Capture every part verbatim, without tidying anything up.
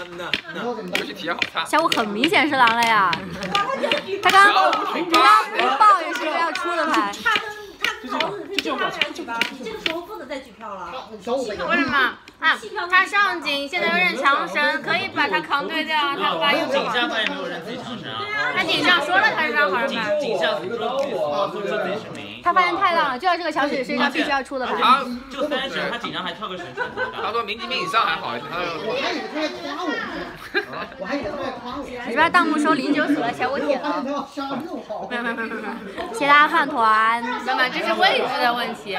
那那游戏体验好差。 小五很明显是狼了呀，他刚刚你刚刚抱也是要出的牌。 他跟他跟老子是这样举吧？你这个时候不能再举票了。 为什么？啊，他上警，现在有人强神，可以把他扛对掉，他发言警下发言没有人自己强神啊。 他警上说了他是让好人牌。 警下说说说自己是零。 他发言太浪了，就要这个小水是一张必须要出的牌。 他就三神，他警上还跳个神神。 他说民级兵以上还好，他我还以为他在夸我，我还以为他在夸我。 你这边弹幕说零九死了，小五铁了。 没有没有没有没有没有，谢谢大家饭团。 妈妈，这是位置的问题。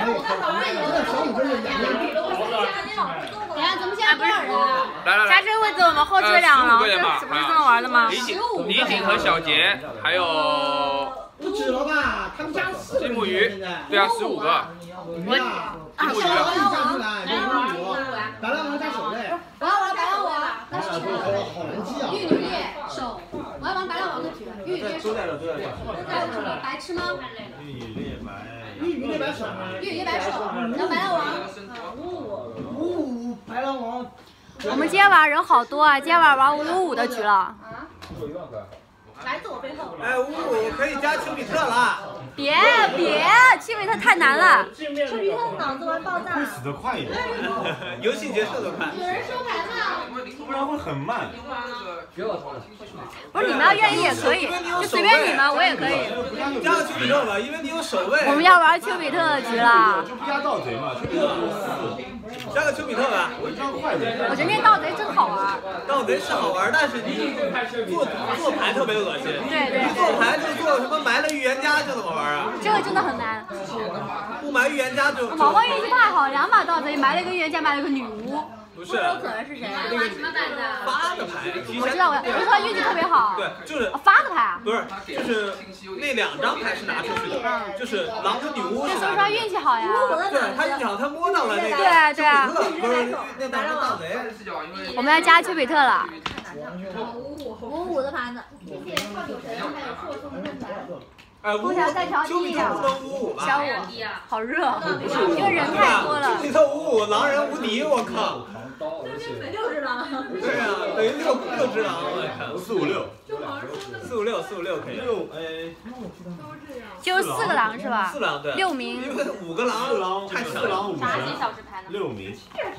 你看怎么现在多少人啊？ 来来来， 加这个位置我们后追两狼，这不是这么玩的吗？ 李景、李景和小杰，还有不止了吧？他们加四金木鱼，对啊，十五个。 我啊， 金木鱼。 加进来，金木鱼，白狼王加守卫。 白狼王，白狼王，那是好难记啊！ 玉女猎手，我要玩白狼王的局，玉女猎手。都在了，都在了。都在了，白吃吗？ 玉女猎白。 玉女猎白手。 玉女猎白手，然后白狼王。 五五白狼王。 我们今天晚上人好多啊，今天晚上玩五五五的局了。 来自我背后。 哎，五五可以加丘比特了。 别别，丘比特太难了。 丘比特脑子玩爆炸。 会死得快一点。 游戏结束的快。 有人收牌吗？ 不然会很慢。 不是你们要愿意也可以，就随便你们，我也可以。 加个丘比特吧，因为你有守卫。 我们要玩丘比特的局了。 就不加盗贼嘛，丘比特多四。 加个丘比特吧， 我一张快点。 我觉得那盗贼真好玩。 盗贼是好玩，但是你做做牌特别恶心。 对对。 做牌就做什么埋了预言家就怎么玩啊？ 这个真的很难。 不埋预言家就。 毛毛运气太好，两把盗贼埋了一个预言家，埋了一个女巫。 不是。 不有可能是谁啊？ 玩什么版的？ 发的牌。 我知道，我就是他运气特别好。 对，就是发的牌啊。 不是，就是那两张牌是拿出去的，就是狼跟女巫。 那所以说他运气好呀。 对，他运气好，他摸到了那个。 对啊对啊。 不是那白狼盗贼。 我们要加丘比特了。 五五的盘子。 哎， 空调再调低一点。小五，好热，因为人太多了。 丘比特五五，狼人无敌，我靠！ 六只狼。 对啊，等于六六只狼，我看。 四五六。 四五六，四五六可以。 六哎。 就四个狼是吧？ 四狼对。 六名。 因为五个狼， 四狼太四狼五神。六名。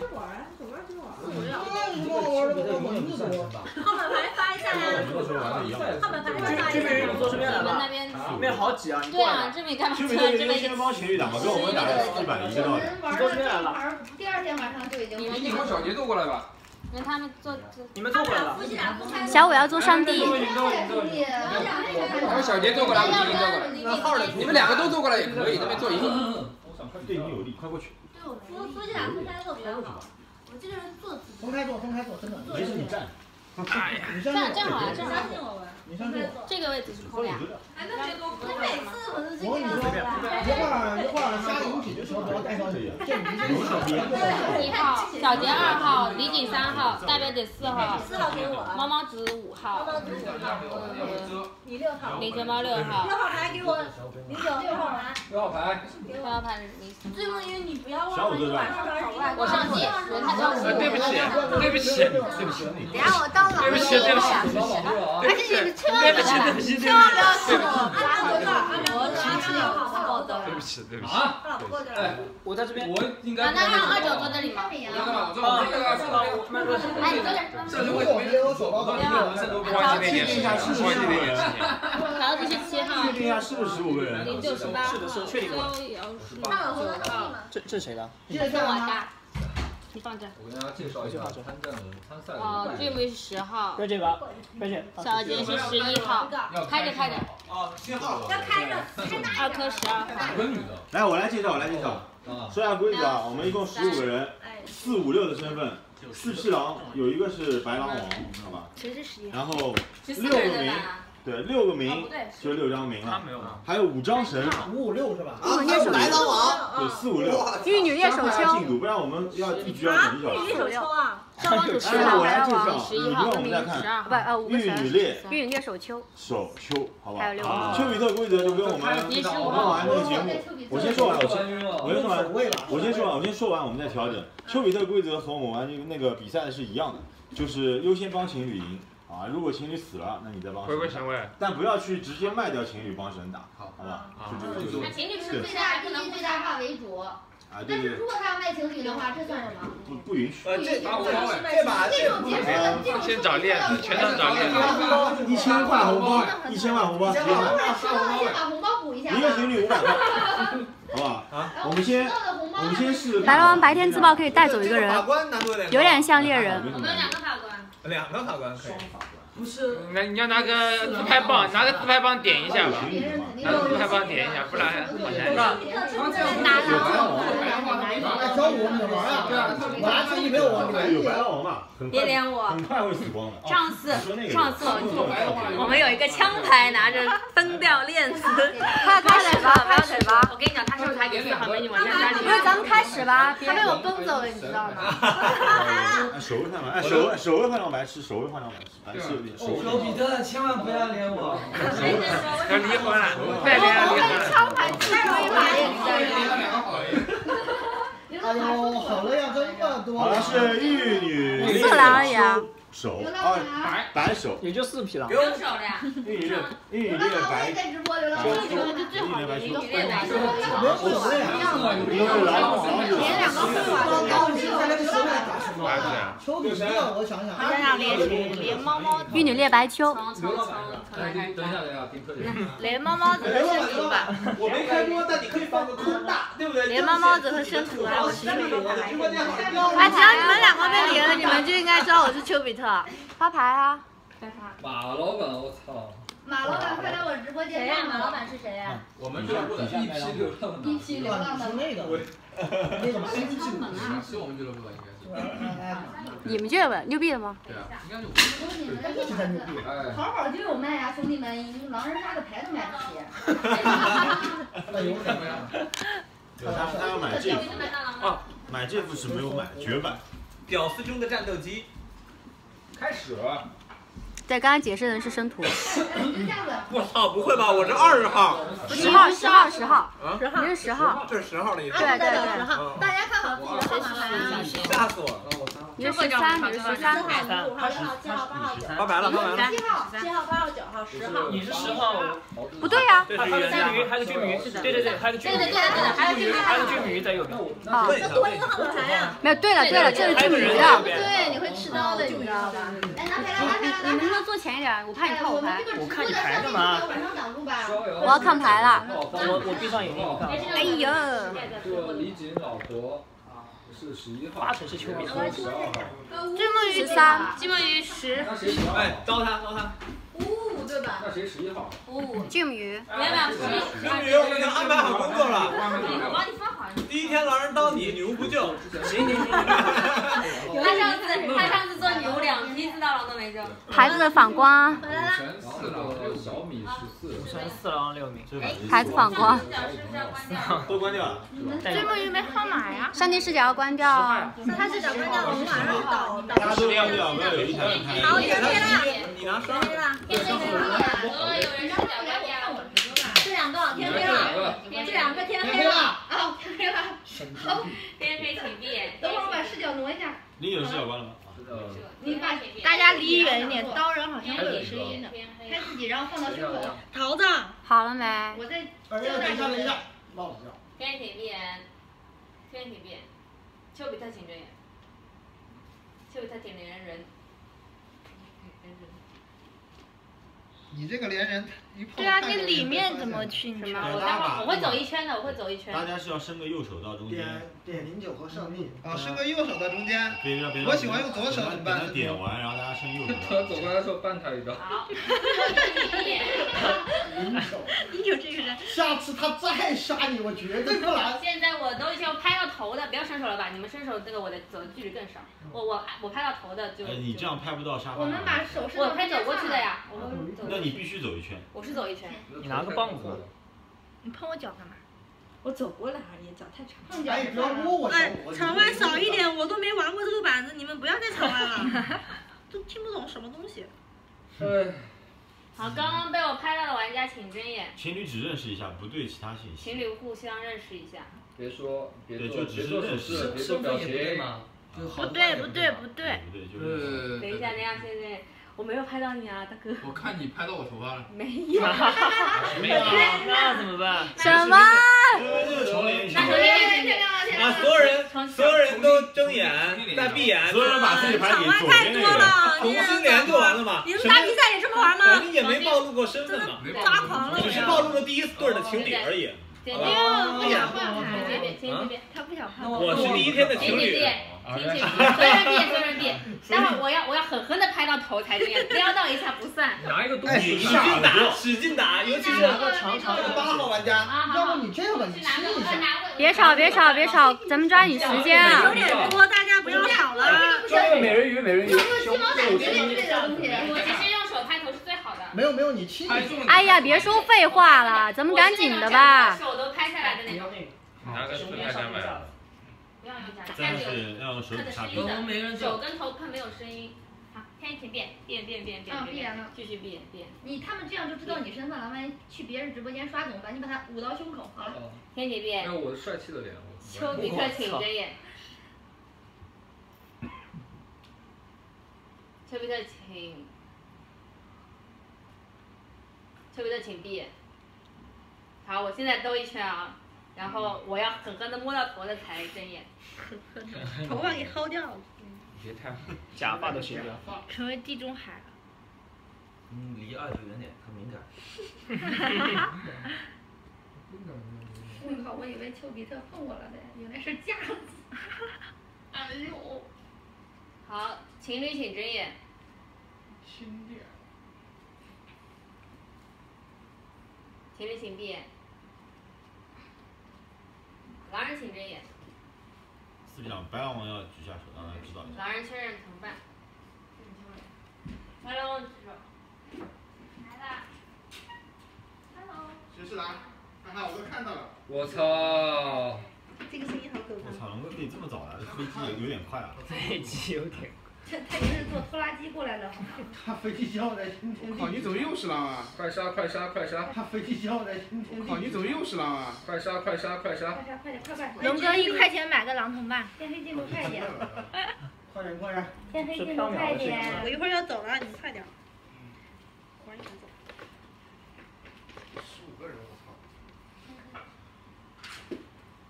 号码牌发一下呀。号码牌发一下。 这边人坐这边来了。那边好挤啊！对啊，这边干嘛？这边这边先帮情侣打嘛，跟我们打一板一个道理。 你坐这边来了。 第二天晚上就已经。 你和小杰坐过来吧。 让他们坐。 你们坐过来了。 小五要做上帝。 然后小杰坐过来，我们坐过来。 那号的， 你们两个都坐过来也可以，那边坐一个。 我想看对你有利，快过去。 夫夫妻俩分开坐比较好。我这个人坐。 分开坐，分开坐，真的。 没事，你站。 哎呀， 这样正好啊，正好。 你上去。 这个位置是空的。 哎，那别多。你每次我都这个样子。一会儿一会儿下引体的时候不要带上你。 一号，小杰二号，李锦三号，大表姐四号， 四号给我。 猫猫子五号。 猫猫子五号。你六号。 领钱包六号。 六号牌给我。零九六号牌。 六号牌。 六号牌你。 最梦因为你不要忘了，你晚上玩儿。 我上帝，人太多了。 对不起，对不起，对不起。 等下我当狼。 对不起，对不起。 而且你们千万不要，千万不要气我。按照这儿，按照这儿，七六好的。 对不起，对不起。 啊，不够的。 哎，我在这边。 我应该。 啊，那让二九坐这里吗？ 我干嘛？我坐我这个，坐我这个。 哎，你坐这儿。 这就会没有走到到这个，关系那件事情，关系那件事情。 调子是七号。 确定一下是不是十五个人？ 零九十八。 是的，是确定了。 这这谁的？ 是我的。你放这。 我跟大家介绍一下参战的参赛的。 哦，这位是十号。 别这个，别这。 小杰是十一号。开着开着。 哦，信号。 要开着，开大。 二科十二号。 两个女的。 来，我来介绍，我来介绍。说下规则啊，我们一共十五个人，四五六的身份，四侍郎有一个是白狼王，知道吧？然后六个名。对，六个名就六张名了，还有五张神， 五五六是吧？ 啊，白狼王。 对，四五六。 玉女猎手丘。 进度，不然我们要一局要等一小时。 玉女猎手丘啊。 上王主十号， 我来介绍， 十一号， 我们再看。 不呃五个神。 玉女猎。 玉女猎手丘。 手丘，好不好？ 还有六个。 丘比特规则就跟我们我们玩那个节目，我先说完，我先我先说完，我先说完，我先说完，我们再调整。丘比特规则和我们玩那个那个比赛的是一样的。 就是优先帮情侣赢啊。如果情侣死了，那你再帮神打，但不要去直接卖掉情侣帮神打，好，好吧？就这个就是。 那情侣是最大不能最大化为主。 啊，对对。 但是如果他要卖情侣的话，这算什么？ 不不允许。 呃，这把这这把这种结束的这种先找链子，全场找链子。 一千块红包，一千万红包，直接买。 先把红包补一下。 一个情侣五百块，好不好？啊，我们先我们先试。 白龙王白天自爆可以带走一个人，有点像猎人。 我们有两个法官。 两个法官可以。 不是，那你要拿个自拍棒，拿个自拍棒点一下吧，拿个自拍棒点一下，不然好难受。 找我们玩啊！我拿自己没有玩， 有白狼王嘛？ 别连我， 很快会死光的。 上次上次我们有一个枪牌拿着崩掉链子，快开始吧，不要腿吧。我跟你讲，他是不是还给四号美女往家家里？不是，咱们开始吧，他被我崩走了，你知道吗？ 按手位换狼，按手位手位换狼白痴，手位换狼白痴，白痴有点手位。 丘比特千万不要连我，要离婚了，快连要离婚了。 枪牌太容易把链子。 哎呦，好了呀，这么多。 好了，是玉女四郎而已啊。 手啊，白白手也就四匹狼。 有手的呀。 玉女玉女猎白， 在直播，刘老师。 玉女猎白秋。 猎白秋。 没有的呀。 一个是狼王， 连两个四啊。丘比特，我想想。 想想连连猫猫。玉女猎白秋。 等一下，等一下，听课点。 连猫猫子和生图吧。 我没开播，但你可以放个空大，对不对？ 连猫猫子和生图还有实力。 直播间好。 哎，只要你们两个被连了，你们就应该知道我是丘比特。发牌啊！ 马老板，我操！ 马老板，快来我直播间。谁呀？马老板是谁呀？ 我们俱乐部的一批流浪的。 一批流浪的。 那个。那个嘛， 是是我们俱乐部吧？应该是。 你们俱乐部牛逼的吗？ 对啊，应该是。 都是你们的意思。好好就有卖呀，兄弟们，狼人杀的牌都买不起。 那有什么呀？ 有他他要买这副啊，买这副是没有买绝版。 屌丝中的战斗机。 开始。 对，刚才解释的是生图。 我操，不会吧？我是二十号。 十号，十号，十号。 啊？ 你是十号。 这是十号的意思。 对对对。 十号，大家看好自己的号码牌啊！ 吓死我了！ 你是十三，你是十三。 五号、六号、七号、八号、九号。 发白了，发白了。 七号、七号、八号、九号、十号。 你是十号。 不对呀。 还有巨鱼，还有巨鱼，对对对，还有巨鱼， 对对对对，还有巨鱼， 还有巨鱼在右边。 啊， 这多一个号码牌呀！ 没有，对了对了，这是巨鱼的。 对，你会吃刀的，你知道吧？来拿牌来，拿牌来， 你能不能坐前一点？我怕你看我牌。 我看你牌干嘛？晚上挡路吧。 我要看牌了。 我我闭上眼睛，你看。 哎呦。 这李锦老婆是十一号。 八成是丘比特。 十二号。 金木鱼三，金木鱼十。 哎，刀他刀他。 五五对吧？ 那谁十一号？ 五五。金木鱼。 没有没有， 金鱼我已经安排好工作了。 我帮你发好。 第一天狼人刀你，女巫不救。行行行。 他上次他上次做女巫两批四道狼都没救。 牌子的反光。 五全四郎六小米十四。 五全四郎六米。 牌子反光。 都关掉了。 金木鱼没号码呀。上帝视角要关掉啊。 他视角关掉，我们马上倒倒。 大家都关掉，没有一台开。 好，天黑了。 你拿双。 天黑了。 天黑了。有人视角关掉。这两个天黑了。这两个天黑了。啊，天黑了。好，天黑请闭。等会儿我把视角挪一下。 你有视角关了吗？ 你把大家离远一点，刀人好像会有声音的。 拍自己，然后放到胸口。 桃子， 好了没？ 我在。 等一下，等一下，等一下，忘了。 天请闭。天请闭。丘比特请睁眼。丘比特请连人。 你这个连人， 对啊，你里面怎么去？你吗？我待会儿我会走一圈的，我会走一圈。 大家是要伸个右手到中间。 点点零九和胜利。啊，伸个右手到中间。 别别别。 我喜欢用左手怎么办？ 等他点完，然后大家伸右手。 他走过来的时候绊他一刀。 好。 零手。 零九这个人。 下次他再杀你，我绝对不来。 现在我都已经拍到头的，不要伸手了吧？你们伸手这个我的走的距离更少。我我我拍到头的就。 哎，你这样拍不到沙发。 我们把手伸。我拍走过去的呀，我们走。 那你必须走一圈。 我是走一圈。 你拿个棒子。 你碰我脚干嘛？我走过来而已，脚太长。 哎，不要摸我。 哎，场外少一点，我都没玩过这个板子，你们不要在场外了，都听不懂什么东西。 哎。 好，刚刚被我拍到的玩家请睁眼。 情侣只认识一下，不对其他信息。 情侣互相认识一下。 别说，别对，就只是认识， 别做表情。 不对不对不对， 就是等一下，等一下，现在我没有拍到你啊，大哥。 我看你拍到我头发了。 没有。 没有，那怎么办？ 什么？ 这个重连一下。 啊！所有人，所有人都睁眼，再闭眼， 所有人把自己牌给左边那个。 同心连就完了嘛。 你们打比赛也这么玩吗？ 你也没暴露过身份嘛， 抓狂了。 只是暴露了第一对的情侣而已。 姐姐不想换牌，姐姐姐姐，他不想换。 我是第一天的情侣。 请请，所有人闭，所有人闭。待会儿我要我要狠狠的拍到头才这样，撩到一下不算。 拿一个东西， 使劲打，使劲打，尤其是长长的八号玩家，要不你这样吧，你亲一下。 别吵别吵别吵，咱们抓紧时间啊！ 有点多，大家不要吵了。 抓个美人鱼，美人鱼。 鸡毛掸子之类的东西， 我其实用手拍头是最好的。 没有没有，你亲。 哎呀，别说废话了，咱们赶紧的吧。手都拍下来的那种。 拿个自拍杆买。 不要用夹， 但是要用手指插手手跟头看没有声音。好，天晴变变变变变变，继续变变。 你他们这样就知道你身份了，万一去别人直播间刷怎么办？你把他捂到胸口，好了。 天晴变。 哎，我帅气的脸。 丘比特请着眼。丘比特请。丘比特请闭。好，我现在兜一圈啊。然后我要狠狠的摸到头的才睁眼， 头发给薅掉了。 别太假发都行掉。 成为地中海了。 嗯，离二球远点，很敏感。 我靠！我以为丘比特碰我了的，原来是架子。哎呦！ 好，情侣请睁眼。 亲点。 情侣请闭眼。狼人请睁眼。 四比两，白狼王要举下手，让他知道一下。 狼人确认同伴。白狼王举手。来啦。Hello。 谁是狼？哈哈，我都看到了。 我操！ 这个声音好可怕。 我操，龙哥可以这么早来，这飞机有点快啊。 飞机有点。 这他也是坐拖拉机过来的，好吗？ 他飞机叫的今天。 靠！你怎么又是狼啊？ 快杀快杀快杀！ 他飞机叫的今天。 靠！你怎么又是狼啊？ 快杀快杀快杀！ 快杀快点快快！ 龙哥一块钱买个狼同伴。 天黑进度快一点。 快点快点！ 天黑进度快一点。 我一会儿要走了，你们快点。我一会儿走。 十五个人，我操！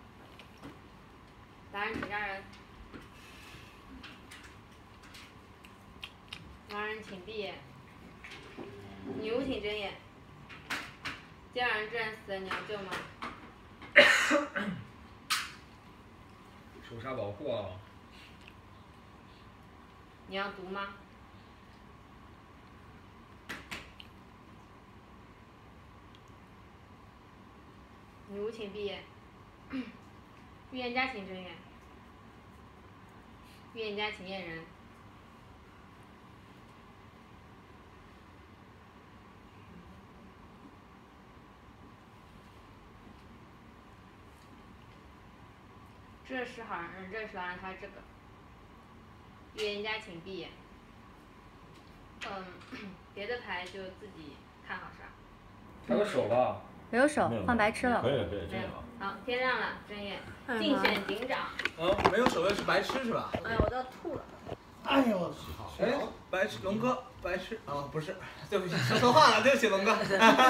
狼人请让人。狼人请闭眼，女巫请睁眼。今晚上这样死的你要救吗？ 手刹保护啊！ 你要毒吗？女巫请闭眼。预言家请睁眼。预言家请验人。这是好人，这是狼人，他这个。预言家请闭眼。嗯，别的牌就自己看好杀。 还有手吧？ 没有手，换白痴了。 可以了可以了，这样。 好，天亮了，睁眼。竞选警长。 哦，没有手的是白痴是吧？ 哎呀，我都要吐了。 哎呦我操！ 哎，白痴龙哥，白痴啊，不是，对不起，说错话了，对不起龙哥。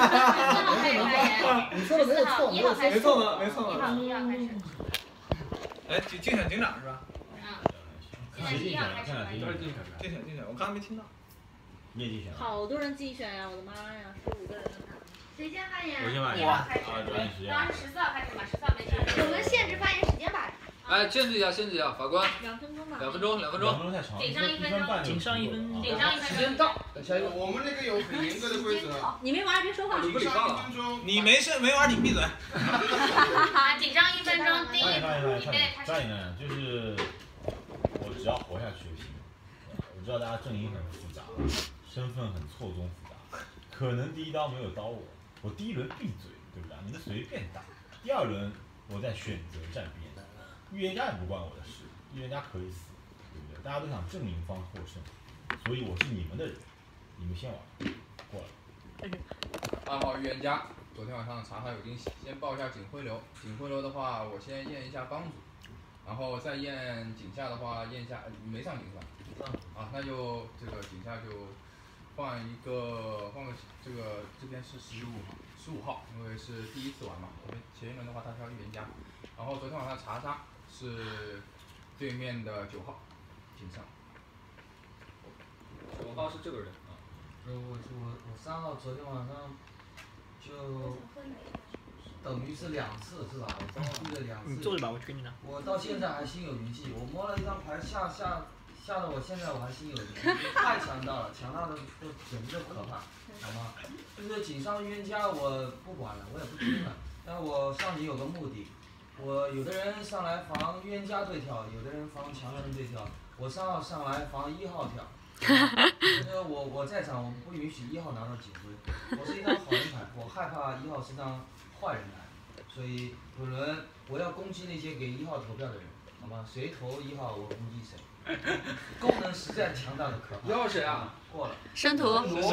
你说的没有错，没有错， 没错呢，没错呢。一号开始。 哎，竞竞选警长是吧？ 嗯。现在是一号开始。 竞选竞选，我刚才没听到。 你也竞选。 好多人竞选呀！我的妈呀，十五个人。 谁先发言？ 我先发言。 一号开始。 当然是十四号开始嘛，十四号没事。 我们限制发言时间吧。 哎，限制一下，限制一下，法官。 两分钟吧。 两分钟，两分钟。 两分钟太长了。 仅上一分钟。 仅上一分钟。 仅上一分钟。 时间到。 我们那个有很严格的规则。 你没玩别说话。 不礼貌了。 你没事没玩，你闭嘴。 仅上一分钟，第一， 你对，开始。 抓紧呢，就是我只要活下去就行。我知道大家阵营很复杂，身份很错综复杂，可能第一刀没有刀我，我第一轮闭嘴，对不对？你的随便打。第二轮我再选择站边。预言家也不关我的事，预言家可以死，对不对？大家都想正营方获胜，所以我是你们的人，你们先玩，过来。 二号预言家，昨天晚上查他有惊喜，先报一下警徽流。警徽流的话，我先验一下帮主。 然后再验井下的话，验下没上井是吧？ 上。 啊，那就这个井下就换一个换个这个这边是十五号，十五号，因为是第一次玩嘛。我们前一轮的话他是要预言家，然后昨天晚上查杀是对面的九号井上。 九号是这个人啊。 呃，我我我三号昨天晚上就。等于是两次是吧？我刚刚遇了两次。你坐着吧，我推你呢。我到现在还心有余悸，我摸了一张牌下下下的，我现在我还心有余悸，太强大了，强大的就简直就可怕，好吗？就是井上预言家我不管了，我也不听了，但我上井有个目的，我有的人上来防预言家对跳，有的人防强人对跳，我三号上来防一号跳。这个我我在场，我不允许一号拿到警徽，我是一张好人牌，我害怕一号是张坏人牌，所以本轮我要攻击那些给一号投票的人，好吗？谁投一号我攻击谁，功能实在强大的可怕。 一号谁啊？ 过了。 申屠。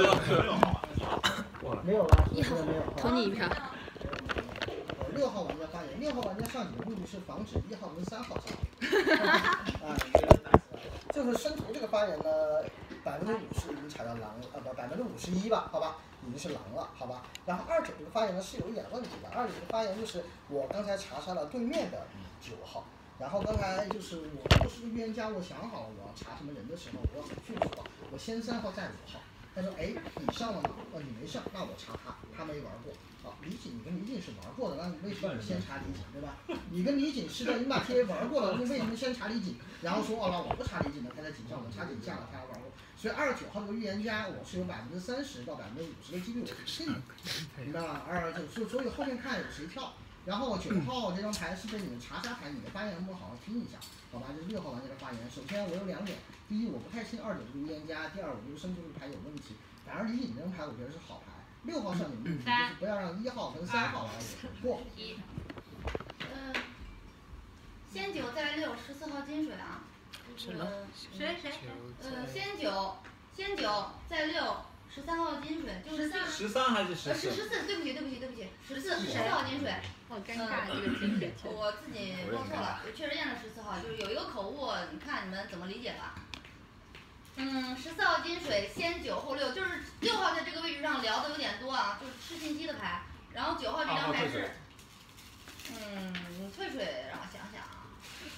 过了。 没有了， 一号没有。 投你一票。 呃，六号玩家发言，六号玩家上井的目的是防止一号跟三号上。啊，就是申屠这个发言呢，百分之五十已经踩到狼了，呃不，百分之五十一吧，好吧，已经是狼了，好吧。然后二九这个发言呢是有一点问题的，二九这个发言就是我刚才查杀了对面的九号，然后刚才就是我如果是个预言家，我想好了我要查什么人的时候，我很迅速，我先三号再五号。他说：“哎，你上了吗？哦，你没上，那我查他，他没玩过。啊，李锦，你跟李锦是玩过的，那你为什么先查李锦，对吧？你跟李锦是在英霸 T A 玩过了，那为什么先查李锦？然后说哦，那我不查李锦了，他在井上，我查井下了，他玩过。所以二十九号这个预言家，我是有百分之三十到百分之五十的几率我是信的，明白吧？二十九，所所以后面看有谁跳。然后九号这张牌是被你们查杀牌，你的发言我们好好听一下，好吧？这是六号玩家的发言。首先我有两点。”第一，我不太信二九这个预言家；第二，我觉得申屠这个牌有问题。反而李锦这张牌，我觉得是好牌。六号上你们就是不要让一号跟三号来过。 嗯，先九再六，十四号金水啊。呃，谁谁？呃，先九，先九再六，十三号金水，就是三。 十三还是十四？ 呃，是十四，对不起对不起对不起，十四十四号金水。 好尴尬，这个金水。 我自己报错了，我确实验了十四号，就是有一个口误，你看你们怎么理解吧。嗯，十四号金水先九后六，就是六号在这个位置上聊的有点多啊，就是吃信息的牌。然后九号这张牌是，嗯，退水，让我想想啊，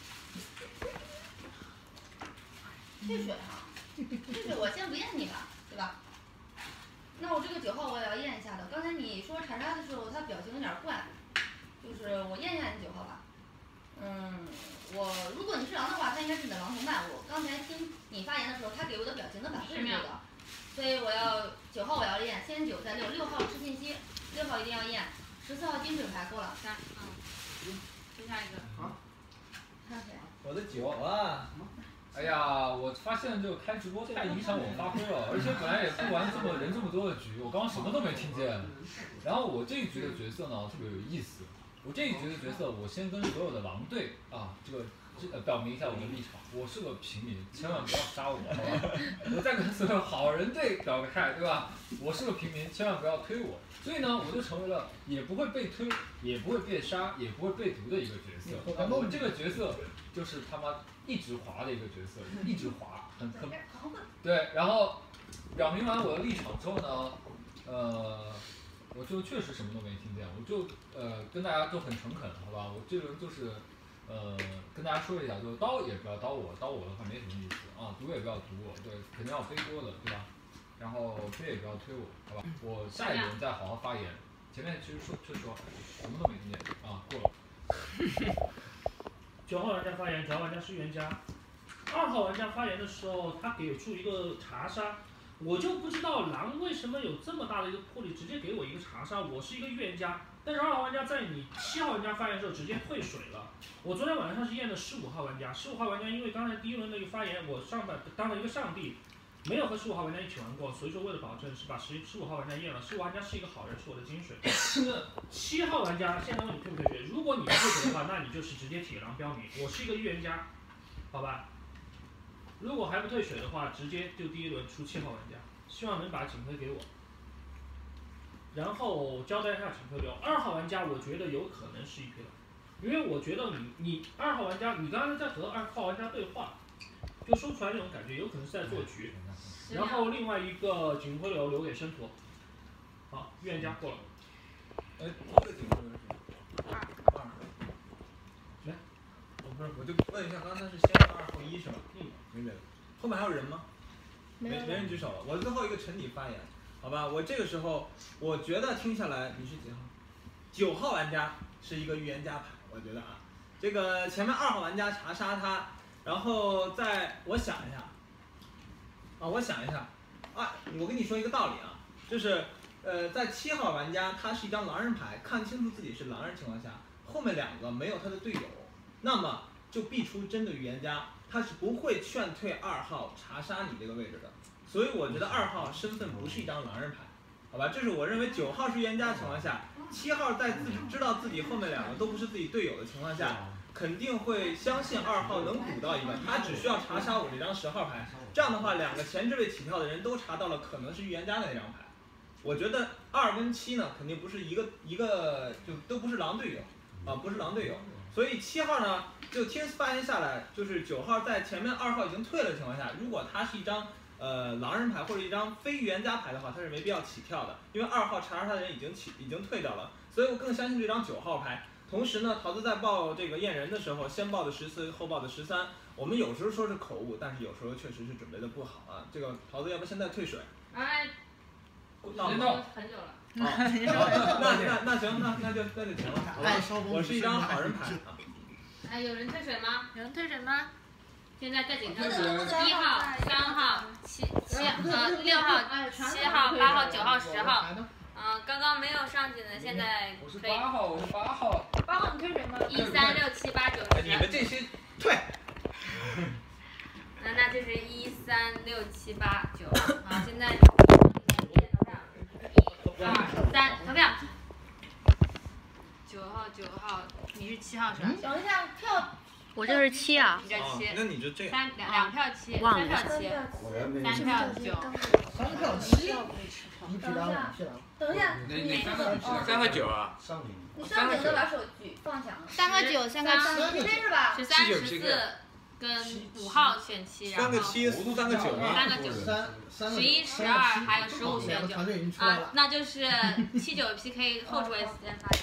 退水哈，退水我先不验你吧，对吧？那我这个九号我也要验一下的。刚才你说查杀的时候，他表情有点怪，就是我验一下你九号吧。嗯，我如果你是狼的话，他应该是你的狼同伴。我刚才听你发言的时候，他给我的表情的反馈是这个，所以我要九号我要验，先九再六，六号吃信息，六号一定要验，十四号金水牌够了，三，嗯，接下一个。啊？还有谁？ 我的九啊。 哎呀，我发现这个开直播太影响我发挥了，而且本来也不玩这么人这么多的局，我刚刚什么都没听见。然后我这一局的角色呢特别有意思。我这一局的角色，我先跟所有的狼队啊，这个这个表明一下我的立场，我是个平民，千万不要杀我，好吧？我再跟所有好人队表个态，对吧？我是个平民，千万不要推我。所以呢，我就成为了也不会被推，也不会被杀，也不会被毒的一个角色。啊，我这个角色就是他妈一直滑的一个角色，一直滑，很很对。然后表明完我的立场之后呢，呃。我就确实什么都没听见，我就呃跟大家都很诚恳，好吧？我这个人就是，呃跟大家说一下，就是刀也不要刀我，刀我的话没什么意思啊，毒也不要毒我，对，肯定要背锅的，对吧？然后推也不要推我，好吧？我下一轮再好好发言，前面其实说确实说什么都没听见啊，过了。 九号玩家发言，九号玩家是预言家，二号玩家发言的时候，他给出一个查杀。我就不知道狼为什么有这么大的一个魄力，直接给我一个查杀。我是一个预言家，但是二号玩家在你七号玩家发言的时候直接退水了。我昨天晚上是验的十五号玩家，十五号玩家因为刚才第一轮的一个发言，我上半当了一个上帝，没有和十五号玩家一起玩过，所以说为了保证是把十十五号玩家验了。十五号玩家是一个好人，是我的金水。那七号玩家现在问你退不退水？如果你不退水的话，那你就是直接铁狼标明，我是一个预言家，好吧？如果还不退水的话，直接就第一轮出七号玩家，希望能把警徽给我。然后交代一下警徽流，二号玩家我觉得有可能是一匹狼， 因为我觉得你你二号玩家，你刚才在和二号玩家对话，就说出来那种感觉，有可能是在做局。然后另外一个警徽流留给申屠。好，预言家过了。 呃，一个警徽流是二二。 来， 我不是，我就问一下，刚才是先二后一是吧？ 嗯， 没别的。后面还有人吗？没没人举手了。我最后一个陈底发言，好吧？我这个时候我觉得听下来，你是几号？九号玩家是一个预言家牌，我觉得啊，这个前面二号玩家查杀他，然后再我想一下，啊，我想一下，啊，我跟你说一个道理啊，就是呃，在七号玩家他是一张狼人牌，看清楚自己是狼人情况下，后面两个没有他的队友，那么就必出真的预言家，他是不会劝退二号查杀你这个位置的，所以我觉得二号身份不是一张狼人牌。好吧，这是我认为九号是预言家的情况下，七号在自己知道自己后面两个都不是自己队友的情况下，肯定会相信二号能补到一个，他只需要查杀我这张十号牌，这样的话两个前置位起跳的人都查到了可能是预言家的那张牌。我觉得二跟七呢肯定不是一个一个就都不是狼队友啊，不是狼队友，所以七号呢就听发言下来，就是九号在前面二号已经退了的情况下，如果他是一张呃，狼人牌或者一张非预言家牌的话，他是没必要起跳的，因为二号查杀他的人已经起已经退掉了，所以我更相信这张九号牌。同时呢，桃子在报这个验人的时候，先报的十四，后报的十三。我们有时候说是口误，但是有时候确实是准备的不好啊。这个桃子，要不现在退水？ 哎， 闹很久了。 啊，那那那行，那那就那就行了，好吧？我是一张好人牌啊。 哎，有人退水吗？ 有人退水吗？ 现在在警上，一号、三号、七七呃六号、七号、八号、九号、十号，嗯，刚刚没有上去的，现在我是八号，我是八号。 八号你退水吗？一三六七八九十。 你们这些退。 那那就是一三六七八九，好，现在一二三投票。九号九号，你是七号是吧？等一下票。 我这是七啊， 你这七， 那你就这三两两票七， 忘三票七，三票九， 三票七，一匹狼，一匹狼。 等一下， 你三和九啊？ 你上顶的把手举放响。 三个九，三个七， P K 是吧？十三十四跟五号选七，然后三个七，苏三个九吗？ 三个九，十一十二还有十五选九，啊，那就是七九 P K 后置位先发言。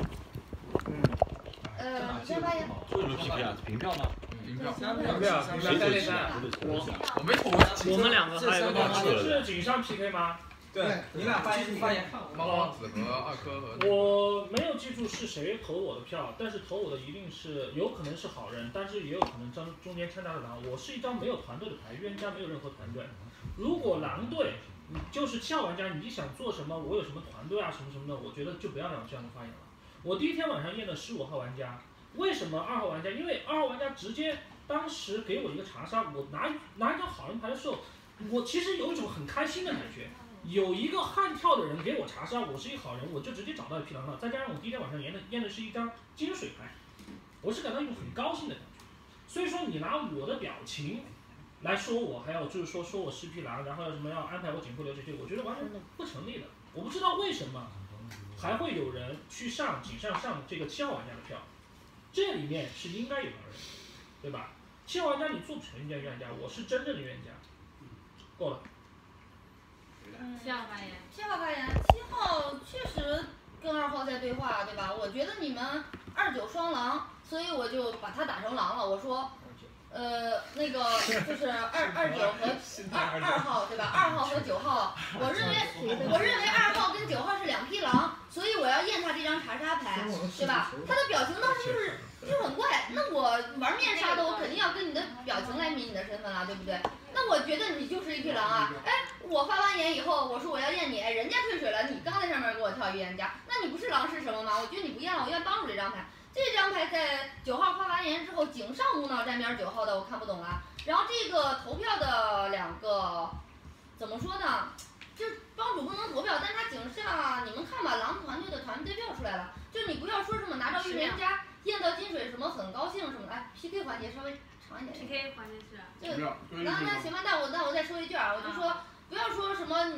呃，你先发言。 为什么 P K 啊？平票吗？ 平票。 平票，谁对谁？ 我没投。 我们两个还有一个是井上 P K 吗？ 对，你俩发言发言。 猫王子和二科和。 我没有记住是谁投我的票，但是投我的一定是有可能是好人，但是也有可能中中间掺杂了狼。我是一张没有团队的牌，预言家没有任何团队。如果狼队就是七号玩家，你想做什么，我有什么团队啊什么什么的，我觉得就不要让这样的发言了。我第一天晚上验的十五号玩家，为什么二号玩家？因为二号玩家直接当时给我一个查杀，我拿拿一张好人牌的时候，我其实有一种很开心的感觉。有一个悍跳的人给我查杀，我是一好人，我就直接找到一匹狼了。再加上我第一天晚上验的验的是一张金水牌，我是感到一种很高兴的感觉。所以说你拿我的表情来说我，还有就是说说我是匹狼，然后要什么要安排我警徽流这些，我觉得完全不成立的。我不知道为什么还会有人去上井上上这个七号玩家的票，这里面是应该有狼人，对吧？七号玩家你做不成预言家，我是真正的预言家。够了。 七号发言，七号发言，七号确实跟二号在对话，对吧？我觉得你们二九双狼，所以我就把他打成狼了。我说，呃，那个就是二二九和二二号，对吧？二号和九号，我认为我认为二号跟九号是两匹狼，所以我要验他这张查杀牌，对吧？他的表情当时就是就是很怪。那我玩面杀的，我肯定要跟你的表情来抿你的身份了，对不对？那我觉得你就是一匹狼啊！哎，我发完言以后，我说我要验你，哎，人家退水了，你刚在上面给我跳预言家，那你不是狼是什么吗？我觉得你不验了，我验帮主这张牌。这张牌在九号发完言之后，井上无脑站边九号的我看不懂了。然后这个投票的两个怎么说呢？就帮主不能投票，但他井上你们看吧，狼团队的团队票出来了，就你不要说什么拿到预言家验到金水什么很高兴什么的，哎 ，P K 环节稍微长一点。P K 环节是。这个，那那行吧，那我那我再说一句啊，我就说不要说什么你拿到预言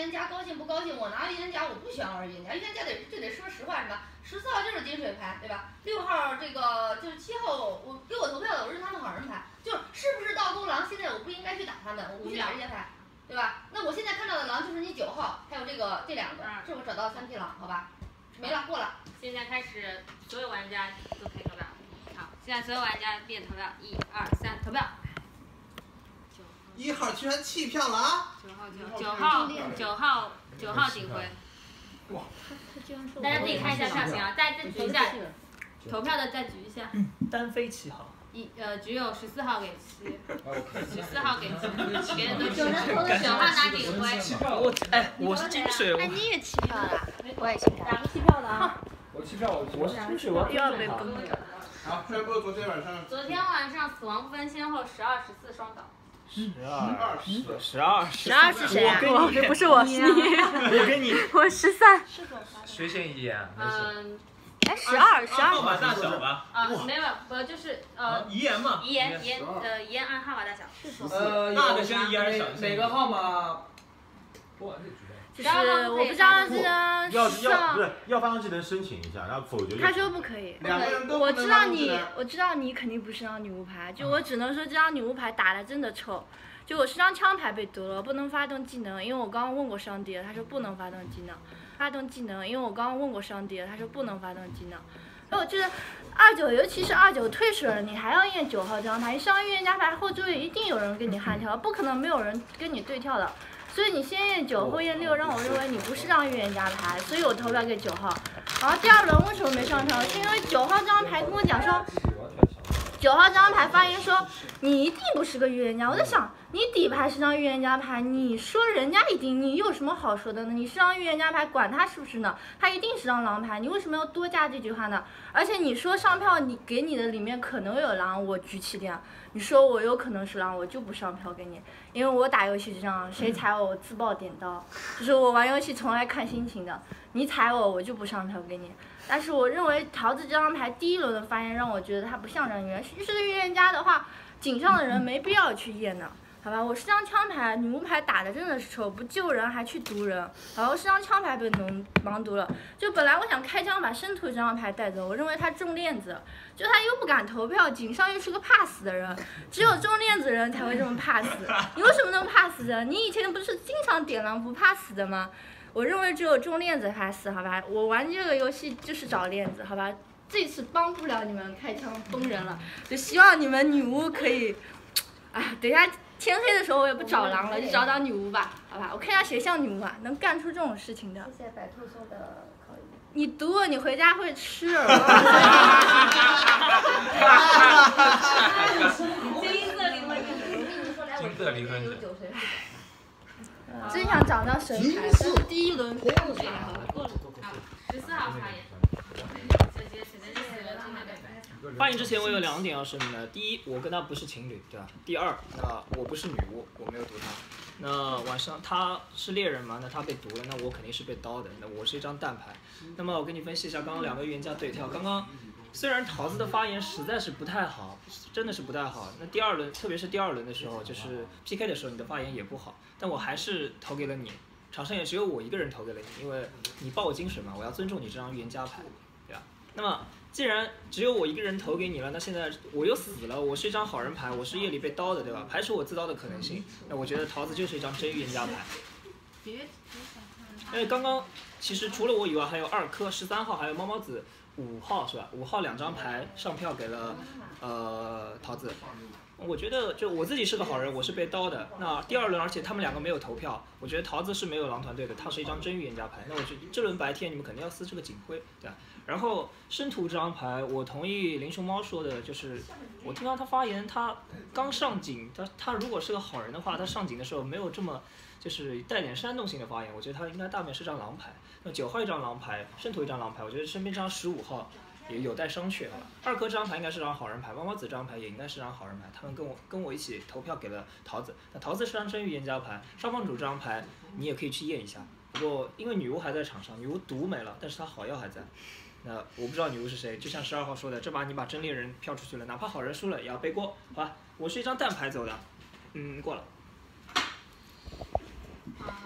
言家高兴不高兴？我拿预言家，我不选二预言家，预言家得就得说实话，什么？十四号就是金水牌，对吧？六号这个就是七号，我给我投票的，我是他们好人牌，就是不是倒钩狼？现在我不应该去打他们，我不去打这些牌，对吧？那我现在看到的狼就是你九号，还有这个这两个，这我找到三匹狼，好吧？没了，过了。 现在开始，所有玩家都可以投票。好，现在所有玩家变投票，一二三，投票。 一号居然弃票了啊！ 九号九九号九号九号警徽。哇！大家自己看一下票型啊，再再举一下，投票的再举一下。 单飞七号。 一呃，只有十四号给七，十四号给七，别人都九九号拿警徽。 我哎，我是金水。 哎，你也弃票了？ 我也弃票。 两个弃票的啊。 我弃票，我我是金水，我又要被崩了。 好，宣布昨天晚上。 昨天晚上死亡不分先后，十二、十四双倒。 十二十十二十二是谁啊？ 我不是我，是你。 我跟你。 我十三。 谁先一啊？ 嗯。 哎，十二十二。 号码大小吧？ 啊，没有，不就是呃。 遗言嘛。 遗言遗言呃遗言按号码大小。 呃， 大的跟遗言小。 每个号码。 就是我不知道这个要要不是要发上技能申请一下，然后否决。 他说不可以。 两个人都我知道你，我知道你肯定不是张女巫牌，就我只能说这张女巫牌打的真的臭。就我是张枪牌被夺了，不能发动技能，因为我刚刚问过上帝了，他说不能发动技能。发动技能，因为我刚刚问过上帝了，他说不能发动技能。那我觉得二九，尤其是二九退水了，你还要验九号这张牌，一上预言家牌后座位一定有人跟你悍跳，不可能没有人跟你对跳的。所以你先验九后验六，让我认为你不是张预言家牌，所以我投票给九号。然后第二轮为什么没上票？是因为九号这张牌跟我讲说，九号这张牌发言说你一定不是个预言家。我在想，你底牌是张预言家牌，你说人家一定，你有什么好说的呢？你是张预言家牌，管他是不是呢？他一定是张狼牌，你为什么要多加这句话呢？而且你说上票你给你的里面可能有狼，我举起点。你说我有可能是狼，我就不上票给你，因为我打游戏是这样，谁踩我我自爆点刀，就是我玩游戏从来看心情的，你踩我我就不上票给你。但是我认为桃子这张牌第一轮的发言让我觉得他不像张预言，是个预言家的话，井上的人没必要去验的。好吧，我是张枪牌，女巫牌打的真的是臭，不救人还去毒人。好吧，我是张枪牌被农盲毒了。就本来我想开枪把生徒这张牌带走，我认为他中链子，就他又不敢投票，井上又是个怕死的人，只有中链子人才会这么怕死。你为什么那么怕死的？你以前不是经常点狼不怕死的吗？我认为只有中链子怕死，好吧？我玩这个游戏就是找链子，好吧？这次帮不了你们开枪崩人了，就希望你们女巫可以，啊，等一下。天黑的时候我也不找狼了，就找找女巫吧，好吧？我看一下谁像女巫啊，能干出这种事情的。 谢谢百兔送的烤鱼。 你毒我，你回家会吃耳金色灵魂， 金色灵魂。 真想找到神牌，但是第一轮过了。 十四号发言。 发言之前我有两点要声明的，第一，我跟他不是情侣，对吧？第二，那我不是女巫，我没有毒他。那晚上他是猎人嘛，那他被毒了，那我肯定是被刀的，那我是一张蛋牌。那么我跟你分析一下刚刚两个预言家对跳，刚刚虽然桃子的发言实在是不太好，真的是不太好。那第二轮，特别是第二轮的时候，就是 P K 的时候，你的发言也不好，但我还是投给了你。场上也只有我一个人投给了你，因为你报我金水嘛，我要尊重你这张预言家牌，对吧？那么既然只有我一个人投给你了，那现在我又死了，我是一张好人牌，我是夜里被刀的，对吧？排除我自刀的可能性，那我觉得桃子就是一张真预言家牌。因为刚刚其实除了我以外，还有二科十三号，还有猫猫子五号是吧？五号两张牌上票给了呃桃子。我觉得就我自己是个好人，我是被刀的。那第二轮，而且他们两个没有投票，我觉得桃子是没有狼团队的，他是一张真预言家牌。那我觉得这轮白天你们肯定要撕这个警徽，对吧？然后生徒这张牌，我同意林熊猫说的，就是我听到他发言，他刚上警，他他如果是个好人的话，他上警的时候没有这么就是带点煽动性的发言，我觉得他应该大面是张狼牌。那九号一张狼牌，生徒一张狼牌，我觉得身边这张十五号也有待商榷，好吧？二哥这张牌应该是张好人牌，猫猫子这张牌也应该是张好人牌，他们跟我跟我一起投票给了桃子。那桃子是张真预言家牌，上方主这张牌你也可以去验一下。不过因为女巫还在场上，女巫毒没了，但是她好药还在。那我不知道女巫是谁，就像十二号说的，这把你把真猎人票出去了，哪怕好人输了也要背锅，好吧？我是一张蛋牌走的，嗯，过了。 啊，天黑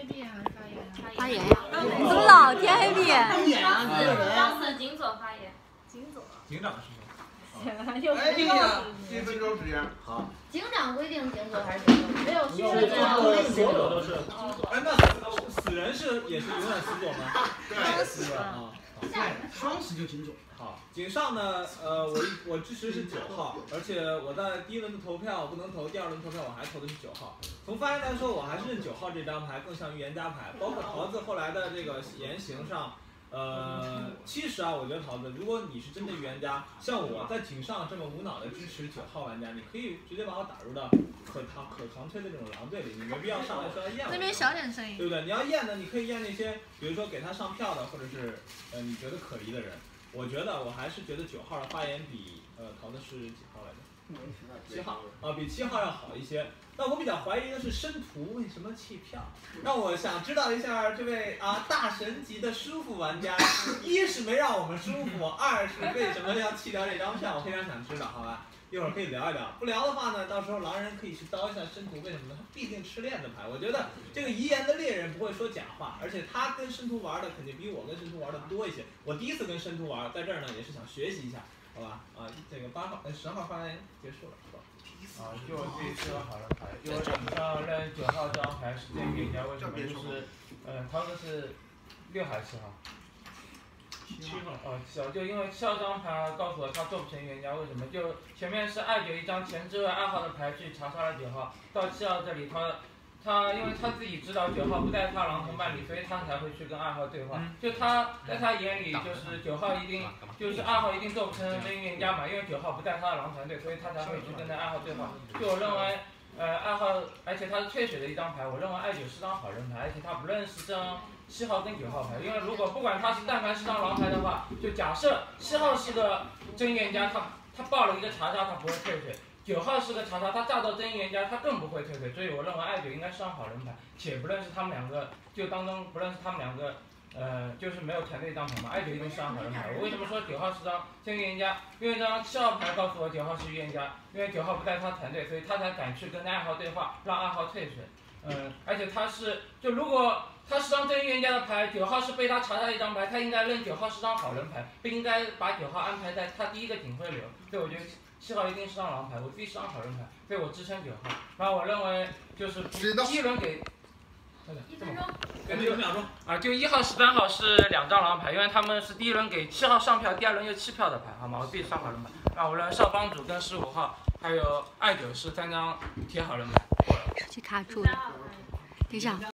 黑币还是发言啊？ 发言呀！怎么老贴黑币？ 当时警佐发言。警佐。 警长是吗？ 哎呀，一分钟时间。 好。 警长规定警佐还是警佐？没有虚的警佐。 所有都是。哎，那死人是也是永远死佐吗？ 对， 死佐啊。 双死就警佐。 好，井上呢，呃，我我支持是九号，而且我在第一轮的投票我不能投，第二轮投票我还投的是九号。从发言来说，我还是认九号这张牌更像预言家牌，包括桃子后来的这个言行上。呃，其实啊，我觉得桃子，如果你是真的预言家，像我在井上这么无脑的支持九号玩家，你可以直接把我打入到可扛可扛推的这种狼队里，你没必要上来说要验我。 那边小点声音。 对不对？你要验呢，你可以验那些，比如说给他上票的，或者是呃你觉得可疑的人。我觉得我还是觉得九号的发言比呃桃子是几号来着？七号啊，比七号要好一些。那我比较怀疑的是申屠为什么弃票，让我想知道一下这位啊大神级的舒服玩家，一是没让我们舒服，二是为什么要弃掉这张票，我非常想知道，好吧？一会儿可以聊一聊，不聊的话呢，到时候狼人可以去叨一下申屠，为什么呢？他必定吃链子牌。我觉得这个遗言的猎人不会说假话，而且他跟申屠玩的肯定比我跟申屠玩的多一些。我第一次跟申屠玩，在这儿呢也是想学习一下，好吧？啊，这个八号、呃十号发言结束了，是吧？ 啊，就这一次好的牌，就井上认九号这张牌是真预言家，为什么？就是，嗯，他们是六还是七号？七号。哦，七号，就因为七号这张牌告诉我他做不成预言家，为什么？就前面是二九一张前置位二号的牌去查杀了九号，到七号这里他。他因为他自己知道九号不带他狼同伴侣，所以他才会去跟二号对话。就他在他眼里，就是九号一定就是二号一定做不成真预言家嘛，因为九号不带他的狼团队，所以他才会去跟那二号对话。就我认为，呃，二号，而且他是退水的一张牌，我认为二九是张好人牌，而且他不认识这张七号跟九号牌，因为如果不管他是但凡是张狼牌的话，就假设七号是个真预言家，他他报了一个查杀，他不会退水。九号是个查杀，他炸到真预言家，他更不会退水，所以我认为二九应该是张好人牌，且不认识他们两个，就当中不认识他们两个，呃，就是没有团队一张牌嘛，二九一定是张好人牌。我为什么说九号是张真预言家？因为这张七号牌告诉我九号是预言家，因为九号不带他团队，所以他才敢去跟二号对话，让二号退水。嗯，而且他是，就如果他是张真预言家的牌，九号是被他查杀一张牌，他应该认九号是张好人牌，不应该把九号安排在他第一个警徽流。所以我觉得。七号一定是张狼牌，我自己是张好人牌，所以我支撑九号。然后我认为就是第一轮给， 一分钟， 给六秒钟啊，就一号、十三号是两张狼牌，因为他们是第一轮给七号上票，第二轮又弃票的牌，好吗？我自己上好人牌。然后我认为少帮主跟十五号还有二九是三张铁好人牌。 手机卡住了，等一下。